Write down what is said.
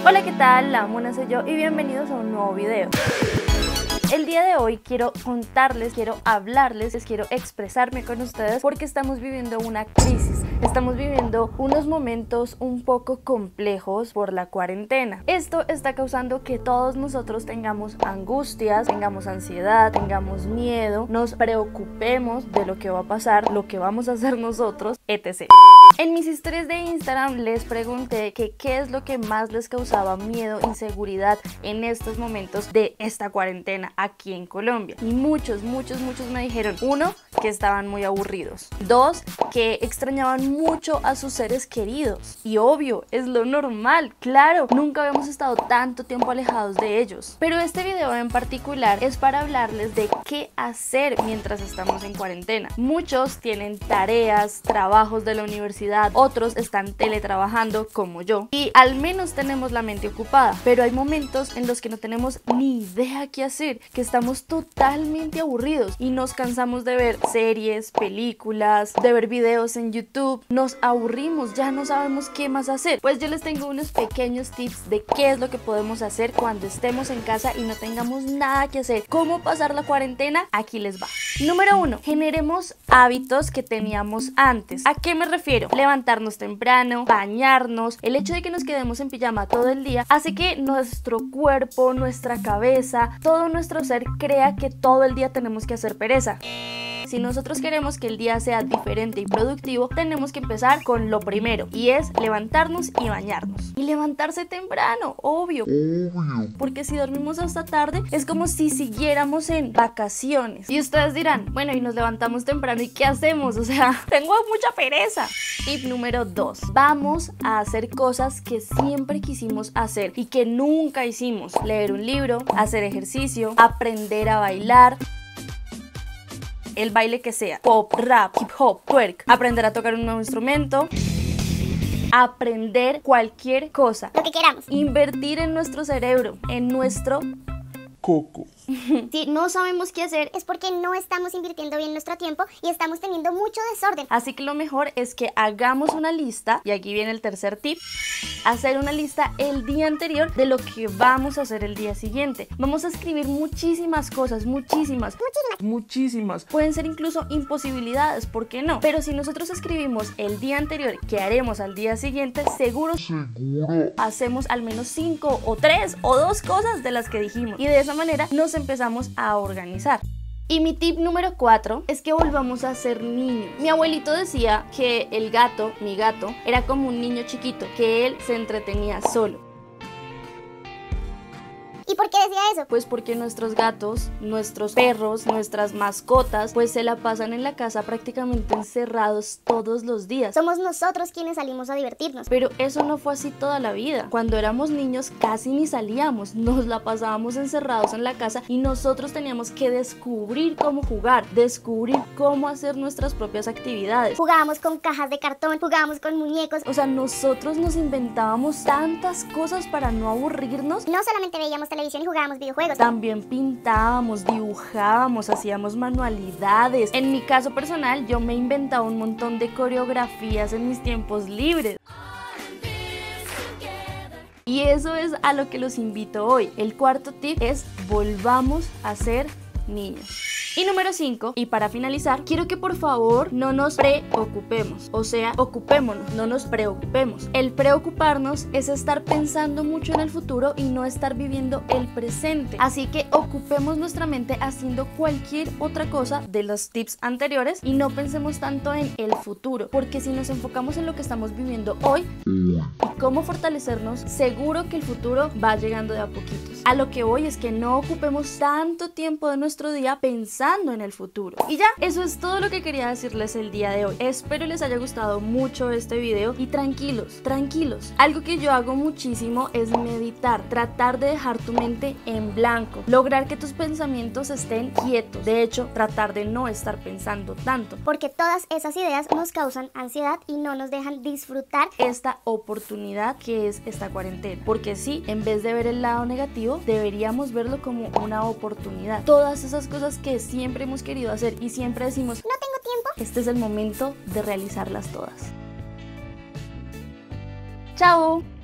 Hola, ¿qué tal? La Mona soy yo y bienvenidos a un nuevo video. El día de hoy quiero contarles, quiero hablarles, quiero expresarme con ustedes porque estamos viviendo una crisis. Estamos viviendo unos momentos un poco complejos por la cuarentena. Esto está causando que todos nosotros tengamos angustias, tengamos ansiedad, tengamos miedo, nos preocupemos de lo que va a pasar, lo que vamos a hacer nosotros, etc. En mis historias de Instagram les pregunté que qué es lo que más les causaba miedo, inseguridad en estos momentos de esta cuarentena aquí en Colombia. Y muchos me dijeron, uno, que estaban muy aburridos. Dos, que extrañaban mucho a sus seres queridos. Y obvio, es lo normal, claro, nunca habíamos estado tanto tiempo alejados de ellos. Pero este video en particular es para hablarles de qué hacer mientras estamos en cuarentena. Muchos tienen tareas, trabajos de la universidad, otros están teletrabajando como yo. Y al menos tenemos la mente ocupada. Pero hay momentos en los que no tenemos ni idea qué hacer, que estamos totalmente aburridos y nos cansamos de ver series, películas, de ver videos en YouTube, nos aburrimos, ya no sabemos qué más hacer. Pues yo les tengo unos pequeños tips de qué es lo que podemos hacer cuando estemos en casa y no tengamos nada que hacer. ¿Cómo pasar la cuarentena? Aquí les va. Número 1. Generemos hábitos que teníamos antes. ¿A qué me refiero? Levantarnos temprano, bañarnos. El hecho de que nos quedemos en pijama todo el día hace que nuestro cuerpo, nuestra cabeza, todo nuestro ser crea que todo el día tenemos que hacer pereza. Si nosotros queremos que el día sea diferente y productivo, tenemos que empezar con lo primero, y es levantarnos y bañarnos. Y levantarse temprano, obvio. Porque si dormimos hasta tarde, es como si siguiéramos en vacaciones. Y ustedes dirán, bueno, y nos levantamos temprano, ¿y qué hacemos? O sea, tengo mucha pereza. Tip número 2. Vamos a hacer cosas que siempre quisimos hacer y que nunca hicimos. Leer un libro, hacer ejercicio, aprender a bailar. El baile que sea, pop, rap, hip hop, twerk, aprender a tocar un nuevo instrumento, aprender cualquier cosa, lo que queramos, invertir en nuestro cerebro, en nuestro coco. Si no sabemos qué hacer es porque no estamos invirtiendo bien nuestro tiempo y estamos teniendo mucho desorden. Así que lo mejor es que hagamos una lista, y aquí viene el tercer tip, hacer una lista el día anterior de lo que vamos a hacer el día siguiente. Vamos a escribir muchísimas cosas, muchísimas. Pueden ser incluso imposibilidades, ¿por qué no? Pero si nosotros escribimos el día anterior qué haremos al día siguiente, seguro hacemos al menos 5 o 3 o 2 cosas de las que dijimos. Y de esa manera nos empezamos a organizar. Y mi tip número 4 es que volvamos a ser niños. Mi abuelito decía que el gato, mi gato, era como un niño chiquito, que él se entretenía solo. ¿Y por qué decía eso? Pues porque nuestros gatos, nuestros perros, nuestras mascotas, pues se la pasan en la casa prácticamente encerrados todos los días. Somos nosotros quienes salimos a divertirnos. Pero eso no fue así toda la vida. Cuando éramos niños casi ni salíamos, nos la pasábamos encerrados en la casa y nosotros teníamos que descubrir cómo jugar, descubrir cómo hacer nuestras propias actividades. Jugábamos con cajas de cartón, jugábamos con muñecos. O sea, nosotros nos inventábamos tantas cosas para no aburrirnos. No solamente veíamos televisión y jugábamos videojuegos. También pintábamos, dibujábamos, hacíamos manualidades. En mi caso personal, yo me inventaba un montón de coreografías en mis tiempos libres. Y eso es a lo que los invito hoy. El cuarto tip es volvamos a ser niños. Y número 5, y para finalizar, quiero que por favor no nos preocupemos, o sea, ocupémonos, no nos preocupemos. El preocuparnos es estar pensando mucho en el futuro y no estar viviendo el presente. Así que ocupemos nuestra mente haciendo cualquier otra cosa de los tips anteriores y no pensemos tanto en el futuro, porque si nos enfocamos en lo que estamos viviendo hoy y cómo fortalecernos, seguro que el futuro va llegando de a poquitos. A lo que voy es que no ocupemos tanto tiempo de nuestro día pensando en el futuro. Y ya, eso es todo lo que quería decirles el día de hoy. Espero les haya gustado mucho este video y tranquilos. Algo que yo hago muchísimo es meditar, tratar de dejar tu mente en blanco, lograr que tus pensamientos estén quietos. De hecho, tratar de no estar pensando tanto. Porque todas esas ideas nos causan ansiedad y no nos dejan disfrutar esta oportunidad que es esta cuarentena. Porque sí, en vez de ver el lado negativo, deberíamos verlo como una oportunidad. Todas esas cosas que siempre hemos querido hacer y siempre decimos no tengo tiempo, este es el momento de realizarlas todas. ¡Chao!